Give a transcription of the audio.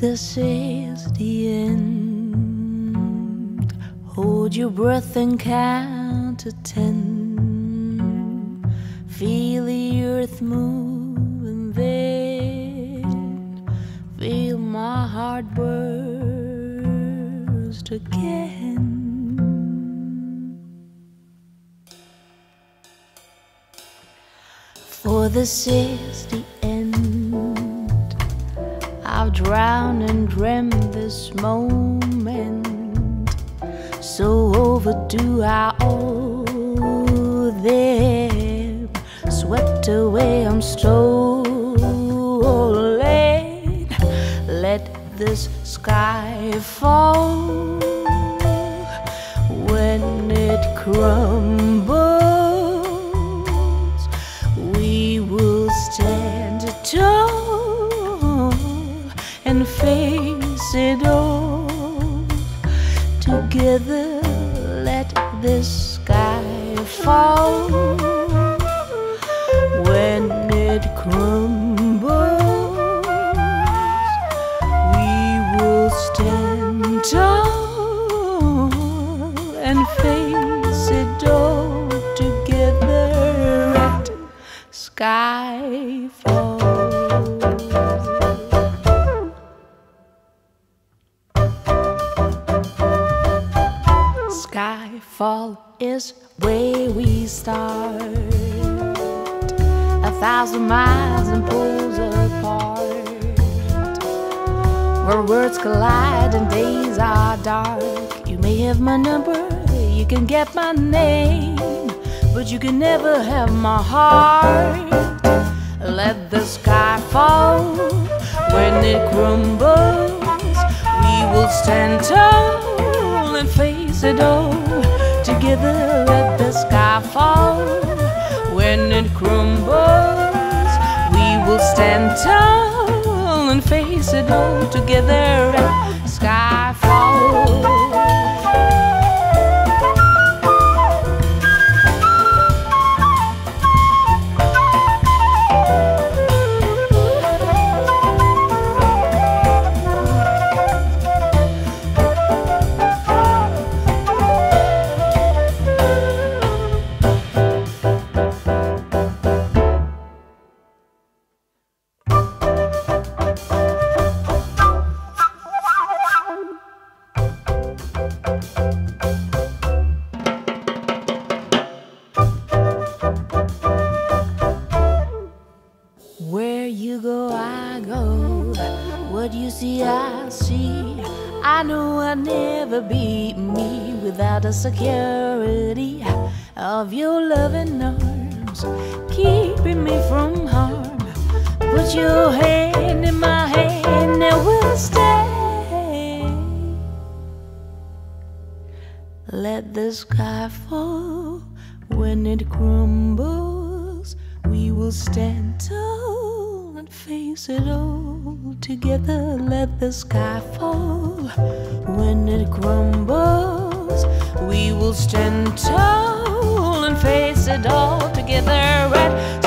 This is the end. Hold your breath and count to 10. Feel the earth move and then feel my heart burst again. For this is the end. I've drowned and dreamt this moment, so overdue I owe them. Swept away, I'm stolen. Let this sky fall. When it crumbles, we will stand tall and face it all together. Let this sky fall. When it crumbles, we will stand tall and face it all together. Let sky fall. Skyfall is where we start, 1,000 miles and poles apart, where words collide and days are dark. You may have my number, you can get my name, but you can never have my heart. Let the sky fall. When it crumbles, we will stand tall and face it all together. Let the sky fall. When it crumbles, we will stand tall and face it all together. Let the sky fall. Where you go, I go. What you see, I see. I know I'd never be me without the security of your loving arms, keeping me from harm. Put your hand in my hand and we'll stay. Let the sky fall. When it crumbles, we will stand tall and face it all together. Let the sky fall. When it crumbles, we will stand tall and face it all together. Right?